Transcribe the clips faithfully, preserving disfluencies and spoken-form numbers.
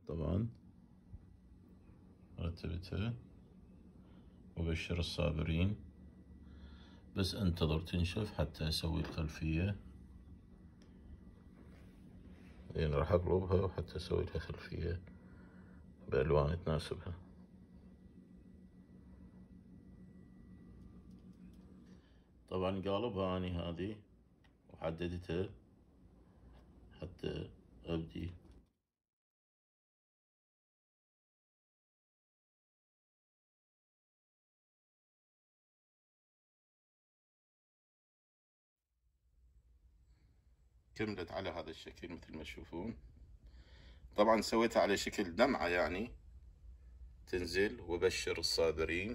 طبعا رتبتها وبشر الصابرين، بس انتظر تنشف حتى اسوي الخلفية. يعني راح اقلبها وحتى اسوي لها خلفية بألوان تناسبها. طبعا قالبها اني هذه وحددتها حتى ابدي كملت على هذا الشكل مثل ما تشوفون. طبعا سويتها على شكل دمعة يعني تنزل، وبشر الصابرين.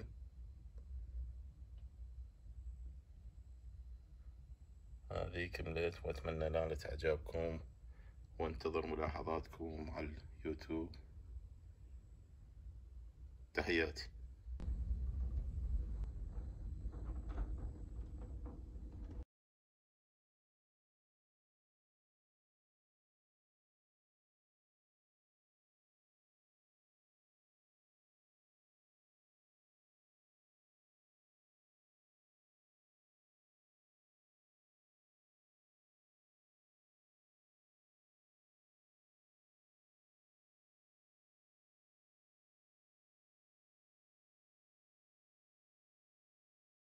هذه كملت، واتمنى نالت اعجابكم، وانتظر ملاحظاتكم على اليوتيوب. تحياتي.